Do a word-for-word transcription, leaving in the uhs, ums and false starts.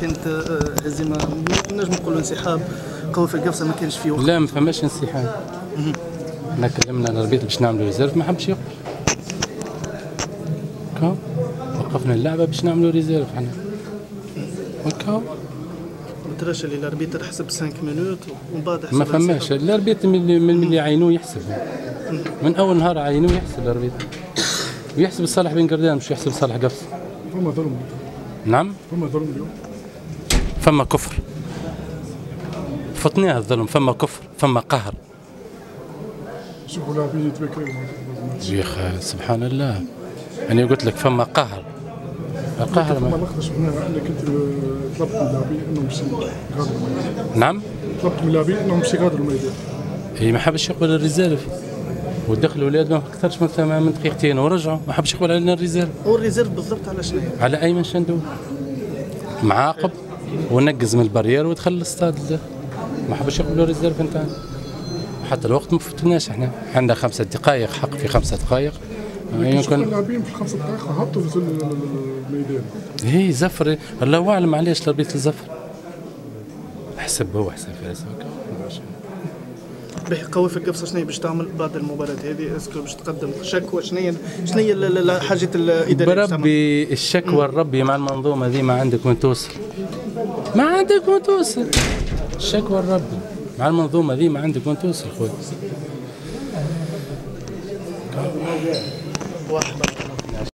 كانت هزيمه نجم نقولوا انسحاب قوي في القفصه، ما كانش فيه وقت. لا ما فماش انسحاب. احنا كلمنا الاربيتر باش نعملوا ريزيرف ما حبش يقبل. كا وقفنا اللعبه باش نعملوا ريزيرف احنا. وكا ما تراش اللي الاربيتر حسب خمسة مينوت ومن بعد حسب ما فماش الاربيتر من من اللي عينوه يحسب. من اول نهار عينوه يحسب الاربيتر. ويحسب صالح بن قردان مش يحسب صالح قفص. فما ظلم. نعم؟ فما ظلم اليوم. فما كفر. فطنيها الظلم، فما كفر، فما قهر. شوفوا لاعبين يتبكروا. يا اخي سبحان الله. انا قلت لك فما قهر. القهر ما لقطش هنا انك انت طلبت من اللاعبين انهم يغادروا الميدان. نعم؟ طلبت من اللاعبين انهم يغادروا الميدان. اي ما حبش يقبل الريزيرف. ودخلوا الاولاد ما اكثرش من من دقيقتين ورجعوا، ما حبش يقبل علينا الريزيرف. هو الريزيرف بالضبط على شنو؟ على ايمن شندو. معاقب ونقز من البارير ودخل الاستاد. ما حبش يقبلوا الريزيرف نتاعنا. حتى الوقت ما فتناش احنا، عندنا خمسة دقائق حق في خمسة دقائق. يمكن اللاعبين في الخمس دقائق هبطوا في الميدان. هي زفر، الله اعلم علاش الاربيتر زفر. حسب هو حسب فارس. باهي قوي في القفصه شنو باش تعمل بعد المباراه هذه؟ اسكو باش تقدم شكوى؟ شنو هي شنو هي الحاجه الاداريه؟ بربي الشكوى الربي مع المنظومه ذي ما عندك وين توصل. ما عندك وين توصل. الشكوى الربي مع المنظومه ذي ما عندك وين توصل خويا. واحد